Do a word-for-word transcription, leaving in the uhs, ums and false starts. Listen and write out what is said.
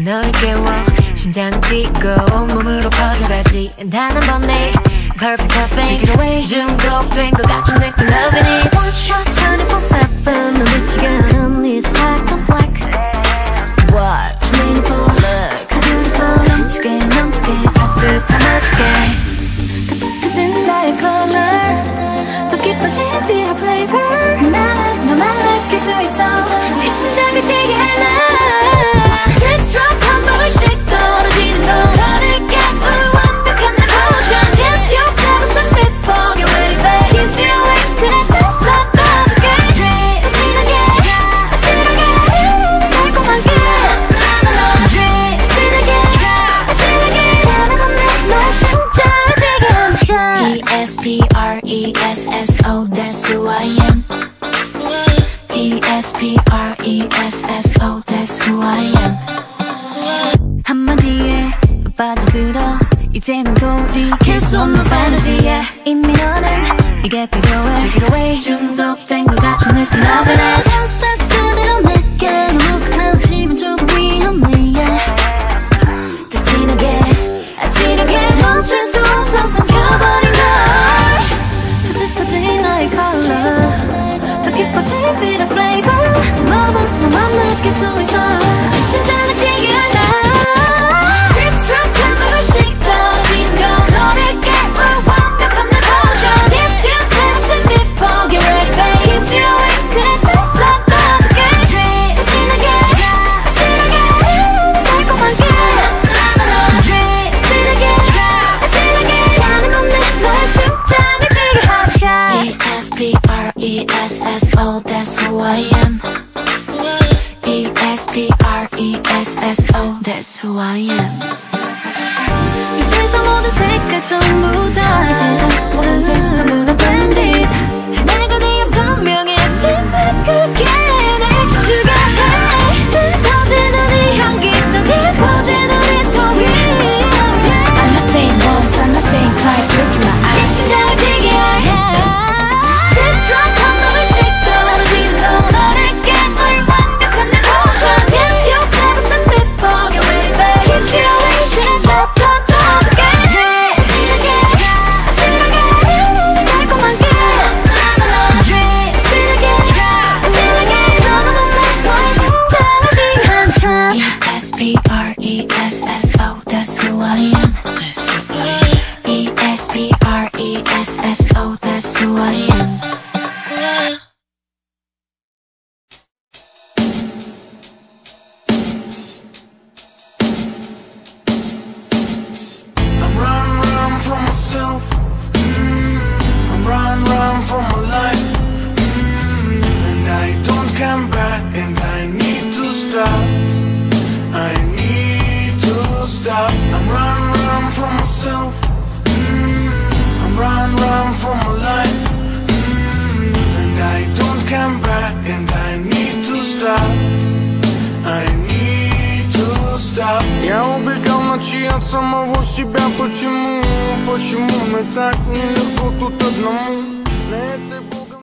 널 깨워 심장은 뛰고 온몸으로 퍼져가지 단 한 번에 Perfect cafe Take it away 중독된 것 같은 느낌 Loving it One shot twenty-four seven 널 미치게 하는 네 cycle black What you waiting for Look how beautiful 넘치게 넘치게 따뜻한 멋지게 따뜻해진 나의 color 더 깊어진 bitter flavor 나는 너만 느낄 수 있어 이 심장을 뛰게 하나 Drip drop 한 번씩 떨어지는 거 너를 깨물 완벽한 내 potion Yes you've never seen before Get ready babe Keeps you awake 그래 top top top again Drip 진하게 진하게 달콤하게 Drip 진하게 진하게 전해보내 너의 심장을 뛰게 하는 shot E S P R E S S O That's who I am E S P R E S S O That's who I am 한마디에 빠져들어 이제는 돌이킬 수 없는 fantasy에 이미 너는 이게 필요해 Take it away 중독된 것 같은 느낌 Loving it Can't stop 그대로 내게 묵묵한 집은 조금 위험해 yeah. 더 진하게 진하게 멈출 수 없어 삼켜버린 널 따뜻해진 너의 color 더 깊어진 bitter flavor 몸은 너만 느낄 수 있어 심장을 뛰게 한다 E S S O That's who I am E S P R E S S O That's who I am 이 세상 모든 색깔 전부 다 이 세상 모든 색 전부 다 blended 내가 네가 선명해 아침에 그게 날 춤추게 해 짙어지는 이 향기 더 깊어지는 이 story I'm not saying once I'm not saying twice Look in my eyes 이 심장을 뛰게 해 Я убегал ночи от самого себя. Почему, почему мне так нелегко тут одному?